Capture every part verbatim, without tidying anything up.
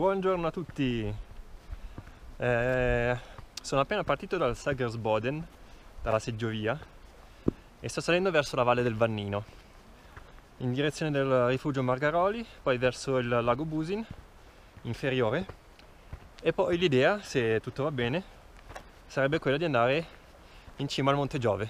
Buongiorno a tutti, eh, sono appena partito dal Sägersboden, dalla seggiovia, e sto salendo verso la valle del Vannino, in direzione del rifugio Margaroli, poi verso il lago Busin, inferiore, e poi l'idea, se tutto va bene, sarebbe quella di andare in cima al Monte Giove.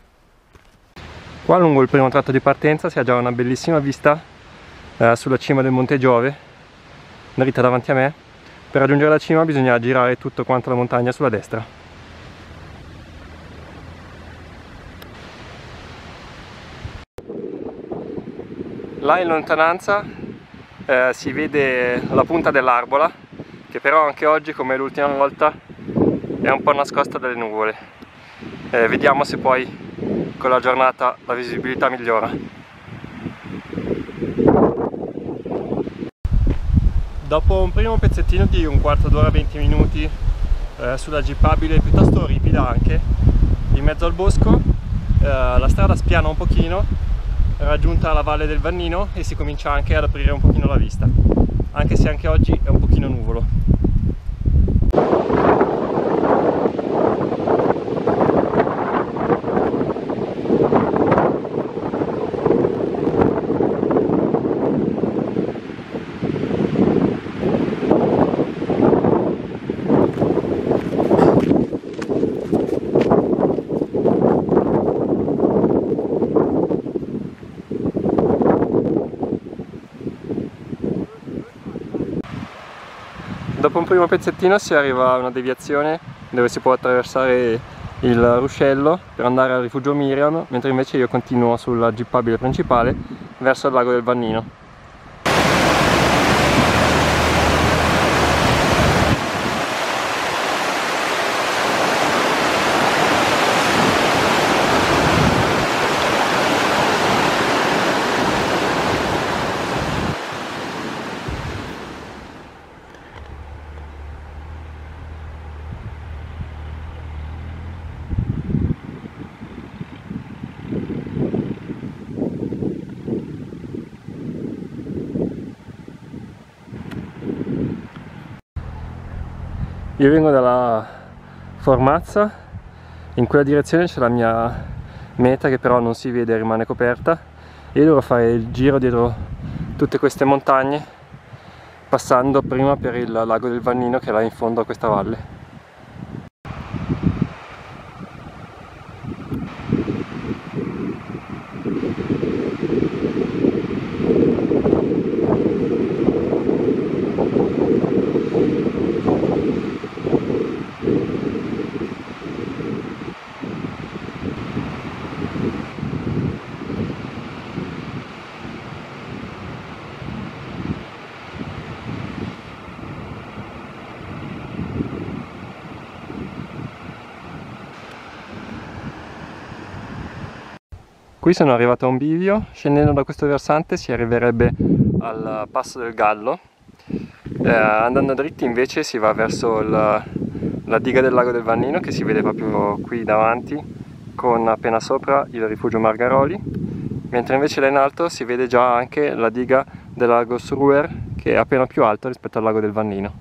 Qua lungo il primo tratto di partenza si ha già una bellissima vista eh, sulla cima del Monte Giove, dritta davanti a me. Per raggiungere la cima bisogna girare tutto quanto la montagna sulla destra. Là in lontananza eh, si vede la punta dell'Arbola, che però anche oggi, come l'ultima volta, è un po' nascosta dalle nuvole. Eh, vediamo se poi con la giornata la visibilità migliora. Dopo un primo pezzettino di un quarto d'ora, venti minuti eh, sulla jeepabile piuttosto ripida anche, in mezzo al bosco, eh, la strada spiana un pochino, raggiunta la valle del Vannino, e si comincia anche ad aprire un pochino la vista, anche se anche oggi è un pochino nuvolo. Dopo un primo pezzettino si arriva a una deviazione dove si può attraversare il ruscello per andare al rifugio Miriam, mentre invece io continuo sulla jeepabile principale verso il lago del Vannino. Io vengo dalla Formazza, in quella direzione c'è la mia meta che però non si vede, rimane coperta, e dovrò fare il giro dietro tutte queste montagne, passando prima per il lago del Vannino che è là in fondo a questa valle. Qui sono arrivato a un bivio, scendendo da questo versante si arriverebbe al passo del Gallo, eh, andando dritti invece si va verso il, la diga del lago del Vannino, che si vede proprio qui davanti, con appena sopra il rifugio Margaroli, mentre invece là in alto si vede già anche la diga del lago Sruer, che è appena più alto rispetto al lago del Vannino.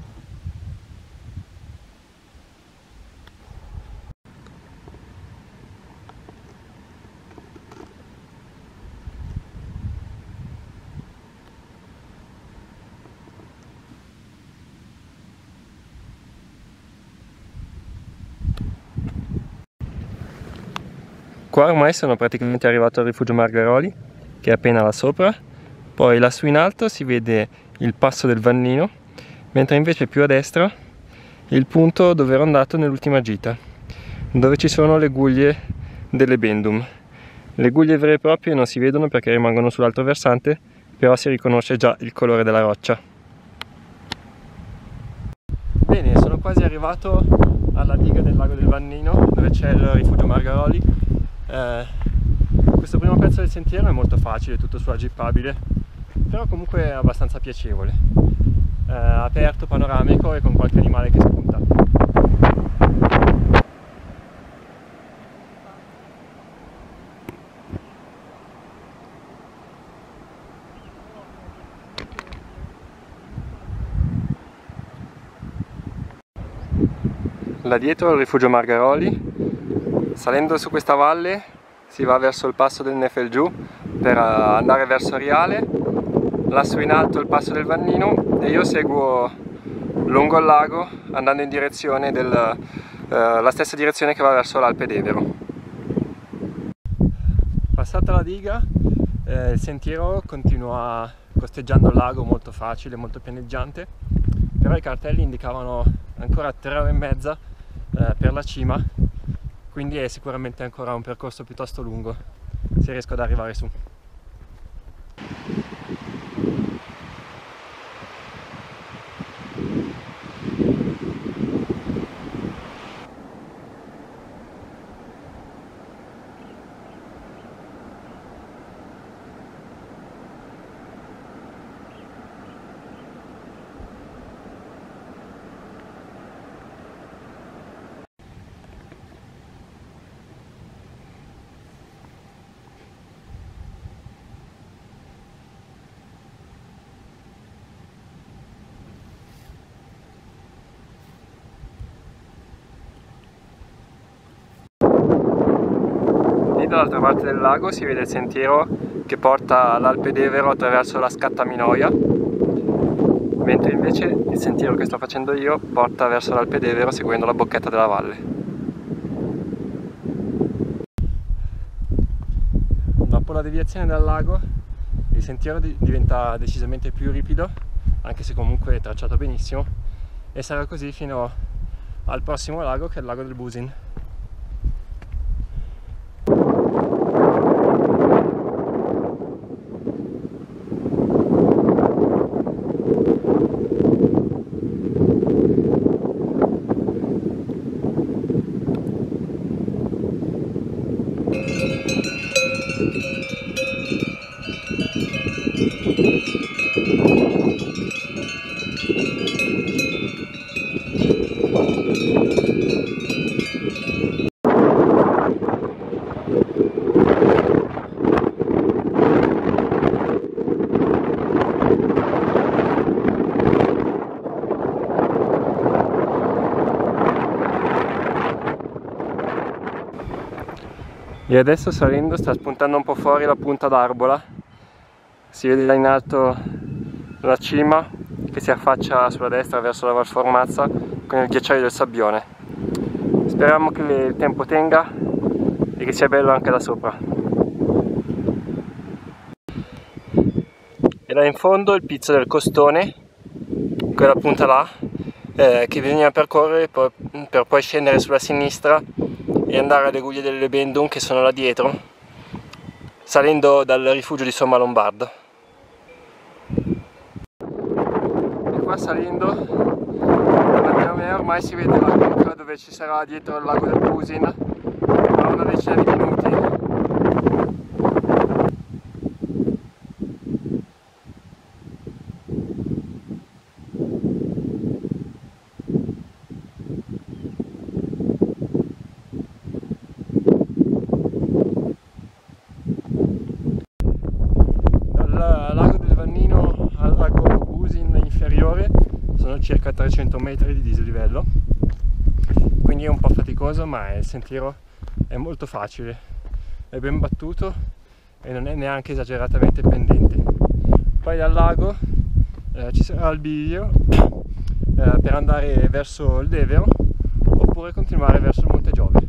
Qua ormai sono praticamente arrivato al rifugio Margaroli, che è appena là sopra, poi lassù in alto si vede il passo del Vannino, mentre invece più a destra il punto dove ero andato nell'ultima gita, dove ci sono le guglie delle Bendum. Le guglie vere e proprie non si vedono perché rimangono sull'altro versante, però si riconosce già il colore della roccia. Bene, sono quasi arrivato alla diga del lago del Vannino, dove c'è il rifugio Margaroli. Eh, questo primo pezzo del sentiero è molto facile, tutto sulla jeepabile, però comunque è abbastanza piacevole, eh, aperto, panoramico e con qualche animale che spunta. là dietro il rifugio Margaroli. Salendo su questa valle si va verso il passo del Nefelgiù per andare verso Riale, lassù in alto il passo del Vannino e io seguo lungo il lago andando in direzione del, eh, la stessa direzione che va verso l'Alpe d'Evero. Passata la diga, eh, il sentiero continua costeggiando il lago, molto facile, molto pianeggiante, però i cartelli indicavano ancora tre ore e mezza eh, per la cima, quindi è sicuramente ancora un percorso piuttosto lungo se riesco ad arrivare su. Dall'altra parte del lago si vede il sentiero che porta all'Alpe d'Evero attraverso la Scattaminoia, mentre invece il sentiero che sto facendo io porta verso l'Alpe d'Evero seguendo la bocchetta della valle. Dopo la deviazione dal lago il sentiero diventa decisamente più ripido, anche se comunque è tracciato benissimo, e sarà così fino al prossimo lago, che è il lago del Busin. E adesso salendo sta spuntando un po' fuori la punta d'Arbola, si vede là in alto la cima che si affaccia sulla destra verso la Valformazza con il ghiacciaio del Sabbione. Speriamo che il tempo tenga e che sia bello anche da sopra. E là in fondo il pizzo del Costone, quella punta là, eh, che bisogna percorrere per, per poi scendere sulla sinistra e andare alle Guglie delle Lebendum, che sono là dietro, salendo dal rifugio di Somma Lombardo. E qua salendo davanti a me ormai si vede la conca dove ci sarà dietro il lago del Busin a una decina di minuti. Sono circa trecento metri di dislivello, quindi è un po' faticoso, ma il sentiero è molto facile, è ben battuto e non è neanche esageratamente pendente. Poi dal lago eh, ci sarà il bivio eh, per andare verso il Devero oppure continuare verso il Monte Giove.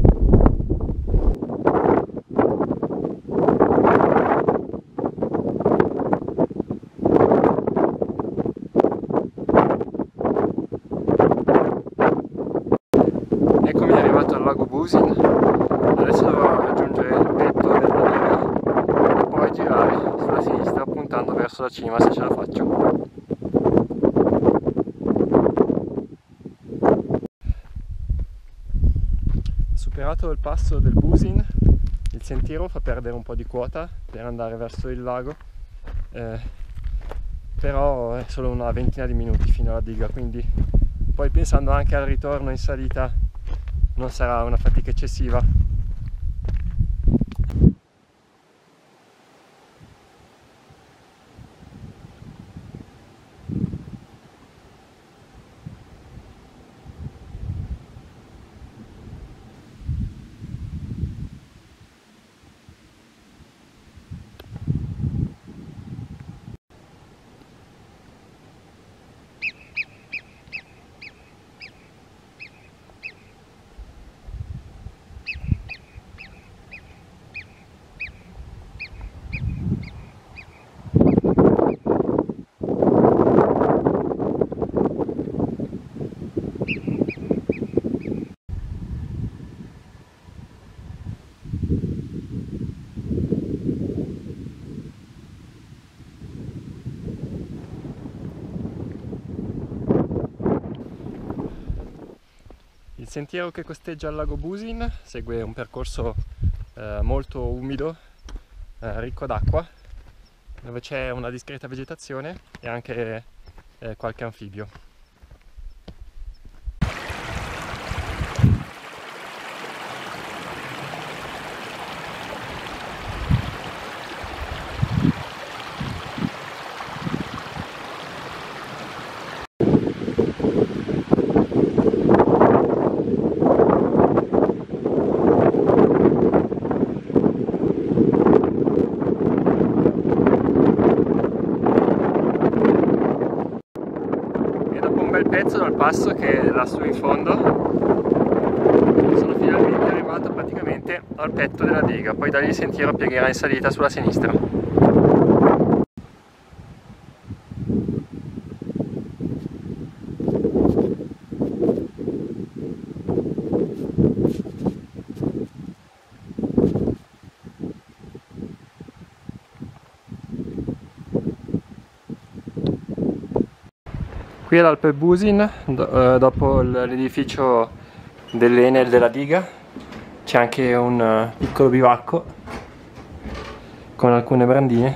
Eccomi arrivato al lago Busin, adesso dovrò raggiungere il petto del diga e poi girare sulla sinistra puntando verso la cima se ce la faccio. Superato il passo del Busin, il sentiero fa perdere un po' di quota per andare verso il lago, eh, però è solo una ventina di minuti fino alla diga, quindi poi pensando anche al ritorno in salita non sarà una fatica eccessiva. sentiero che costeggia il lago Busin segue un percorso eh, molto umido, eh, ricco d'acqua, dove c'è una discreta vegetazione e anche eh, qualche anfibio. Pezzo dal passo che è lassù in fondo sono finalmente arrivato praticamente al petto della diga, poi da lì il sentiero piegherà in salita sulla sinistra. Qui all'Alpe Busin, do, eh, dopo l'edificio dell'Enel della diga, c'è anche un uh, piccolo bivacco con alcune brandine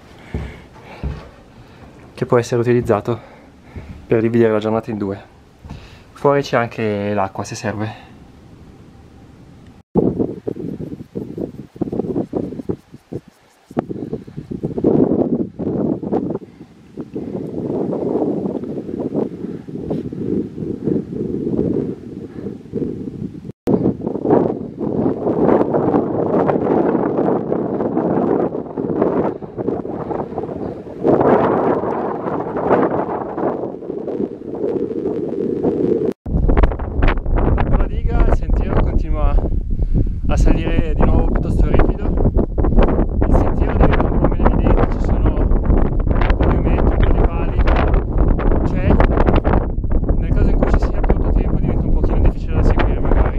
che può essere utilizzato per dividere la giornata in due. Fuori c'è anche l'acqua se serve. A salire di nuovo piuttosto ripido, il sentiero diventa un po' meno evidente, ci sono un po' di ometti, un po' di pali, c'è, nel caso in cui ci sia poco tempo diventa un pochino difficile da seguire magari.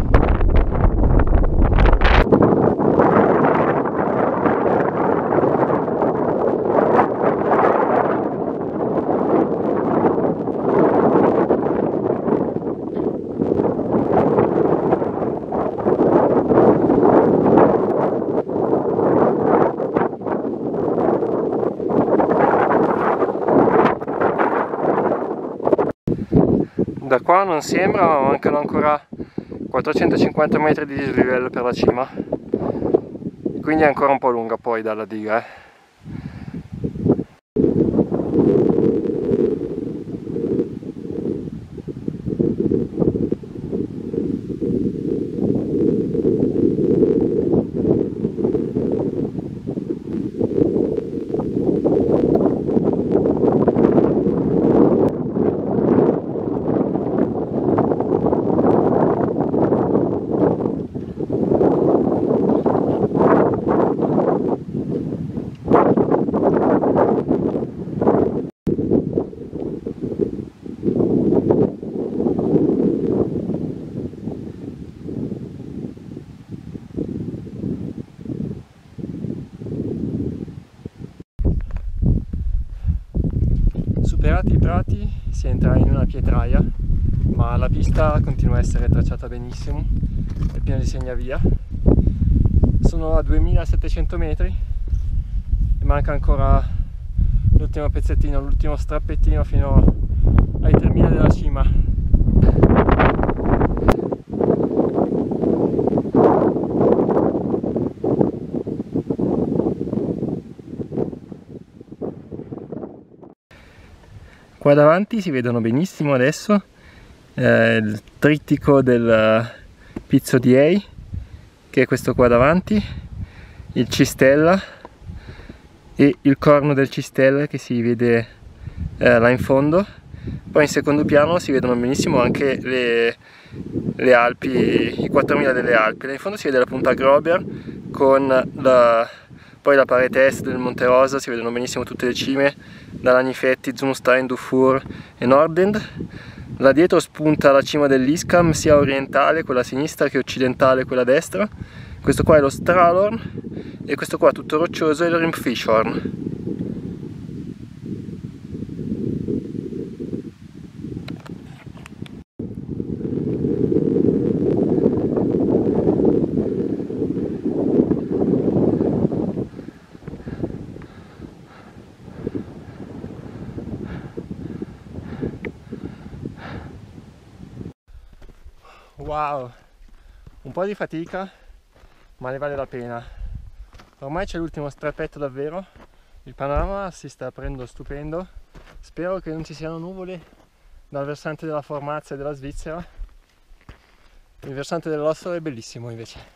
Da qua non sembra, ma mancano ancora quattrocentocinquanta metri di dislivello per la cima, quindi è ancora un po' lunga poi dalla diga. Eh. Superati i prati si entra in una pietraia, ma la pista continua a essere tracciata benissimo, è piena di segnavia. Sono a duemilasettecento metri e manca ancora l'ultimo pezzettino, l'ultimo strappettino fino ai tremila della cima. Qua davanti si vedono benissimo adesso eh, il trittico del Pizzo di Ei, che è questo qua davanti, il Cistella e il corno del Cistella che si vede eh, là in fondo. Poi in secondo piano si vedono benissimo anche le, le Alpi, i quattromila delle Alpi. Là in fondo si vede la punta Grober con la, poi la parete est del Monte Rosa, si vedono benissimo tutte le cime, da Lagnifetti, Zumstein, Dufour e Nordend. Là dietro spunta la cima dell'Iskam, sia orientale, quella a sinistra, che occidentale, quella a destra. Questo qua è lo Stralhorn e questo qua tutto roccioso è il Rimfishorn. Wow, un po' di fatica, ma ne vale la pena. Ormai c'è l'ultimo strappetto davvero, il panorama si sta aprendo stupendo. Spero che non ci siano nuvole dal versante della Formazza e della Svizzera. Il versante dell'Ossolo è bellissimo invece.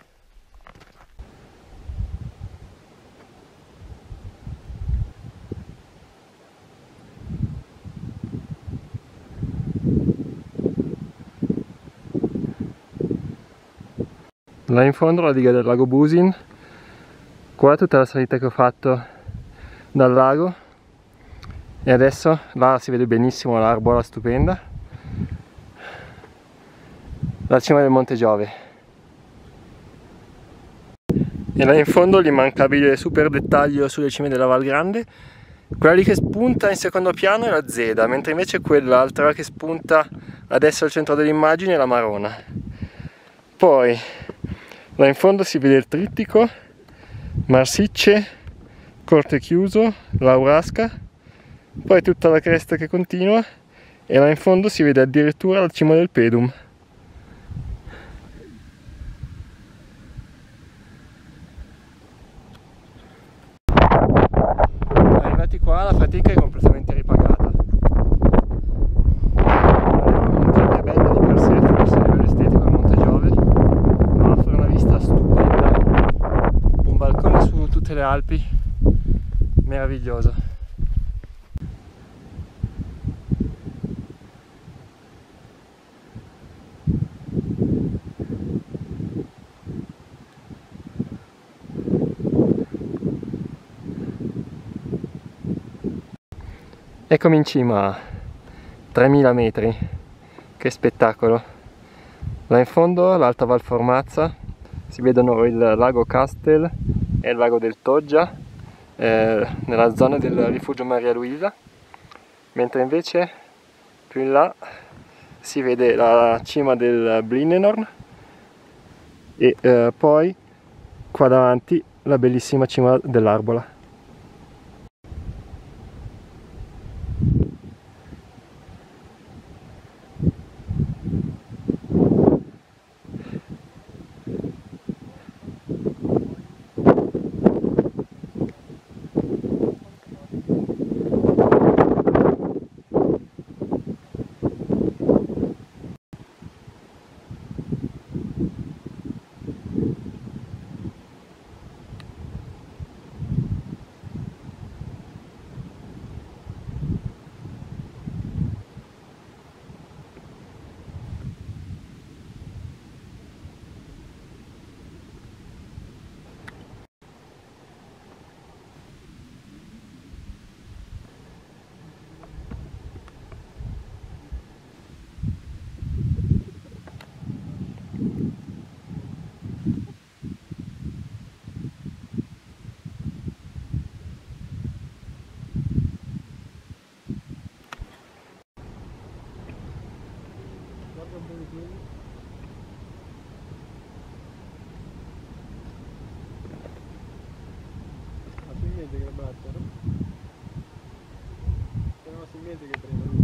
Là in fondo la diga del lago Busin, qua tutta la salita che ho fatto dal lago, e adesso là si vede benissimo l'Arbola stupenda, la cima del Monte Giove, e là in fondo l'immancabile super dettaglio sulle cime della Val Grande. Quella lì che spunta in secondo piano è la Zeda, mentre invece quell'altra che spunta adesso al centro dell'immagine è la Marona. Poi là in fondo si vede il Trittico, Marsicce, Corte Chiuso, Laurasca, poi tutta la cresta che continua, e là in fondo si vede addirittura la cima del Pedum. Arrivati qua la fatica è completamente ripagata. Non è bella di per sé, forse a livello estetico il Monte Giove, ma offre una vista stupenda, un balcone su tutte le Alpi, meraviglioso. Eccomi in cima a tremila metri, che spettacolo! Là in fondo l'Alta Val Formazza, si vedono il lago Castel e il lago del Toggia eh, nella zona del rifugio Maria Luisa, mentre invece più in là si vede la cima del Blinnenhorn e eh, poi qua davanti la bellissima cima dell'Arbola. Che battono, però si mette che prendono.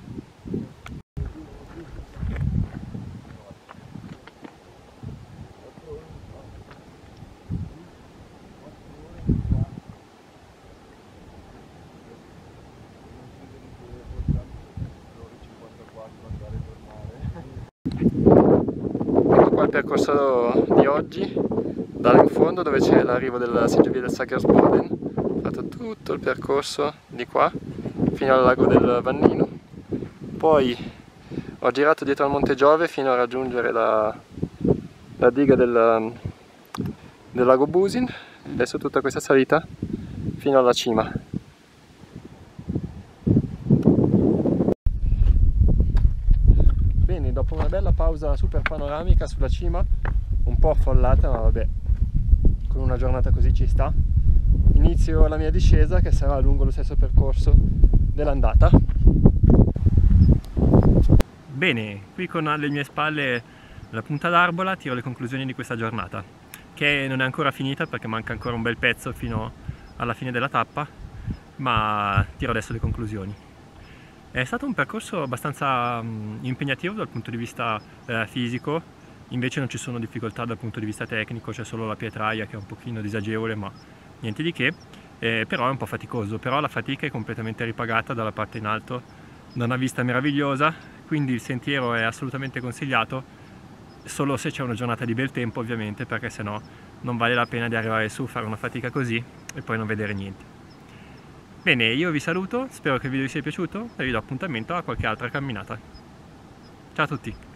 Ecco qua il percorso di oggi, da là in fondo dove c'è l'arrivo della seggiovia del Sakersboden. Ho fatto tutto il percorso di qua fino al lago del Vannino, poi ho girato dietro al Monte Giove fino a raggiungere la, la diga del, del lago Busin, adesso tutta questa salita fino alla cima. Bene, dopo una bella pausa super panoramica sulla cima, un po' affollata, ma vabbè, con una giornata così ci sta, inizio la mia discesa che sarà lungo lo stesso percorso dell'andata. Bene, qui con alle mie spalle la punta d'Arbola tiro le conclusioni di questa giornata, che non è ancora finita perché manca ancora un bel pezzo fino alla fine della tappa, ma tiro adesso le conclusioni. È stato un percorso abbastanza mh, impegnativo dal punto di vista eh, fisico, invece non ci sono difficoltà dal punto di vista tecnico, c'è solo la pietraia che è un pochino disagevole, ma niente di che, eh, però è un po' faticoso, però la fatica è completamente ripagata dalla parte in alto, da una vista meravigliosa, quindi il sentiero è assolutamente consigliato, solo se c'è una giornata di bel tempo ovviamente, perché sennò non vale la pena di arrivare su, fare una fatica così e poi non vedere niente. Bene, io vi saluto, spero che il video vi sia piaciuto e vi do appuntamento a qualche altra camminata. Ciao a tutti!